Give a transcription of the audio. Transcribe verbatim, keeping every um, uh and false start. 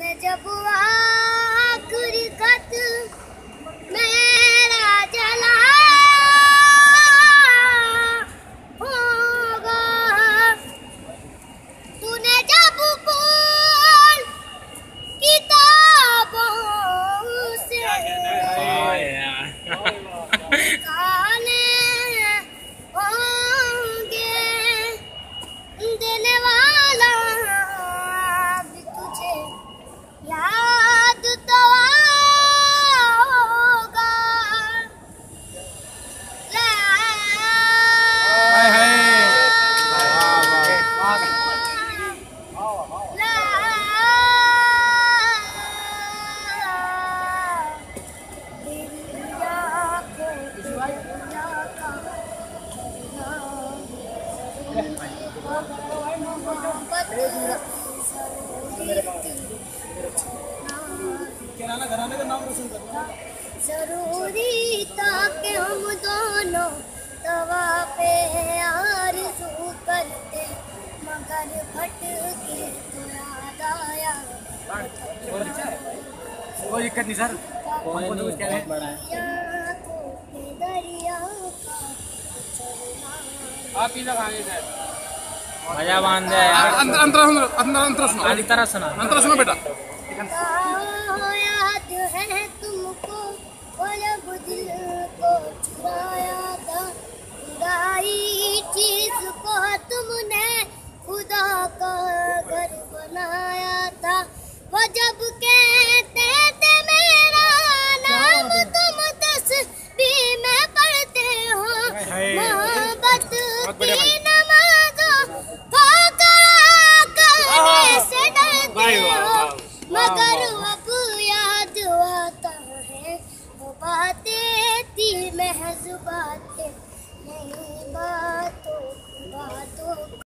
मैं जब आखिरी खत मेरा जला होगा, तूने जब बोल किताबों से निकाले होंगे, देने वाला भी तुझे याद तो होगा। ला ला मेरी आँखों जरूरी था कि हम दोनों तवा पे आरज़ू करते, मगर भटके तो याद आया। कोई दिक्कत नहीं सर, दरिया आप ही लगाएंगे सर। मजा बांध दे यार। अंतर अंतर अंतर अंतर सुनो, अंतर सुना अंतर सुनो बेटा। याद है तुमको वो जब दिल को चुराया था, बुराई चीज को तुमने खुदा का घर बनाया था। वो जब कहते थे मेरा नाम तुम तस्बीह में पढ़ते हो, मोहब्बत की नमाज़ों को करने से डरते हो, मगर अब याद आता है वो बातें थी महज़ बातें।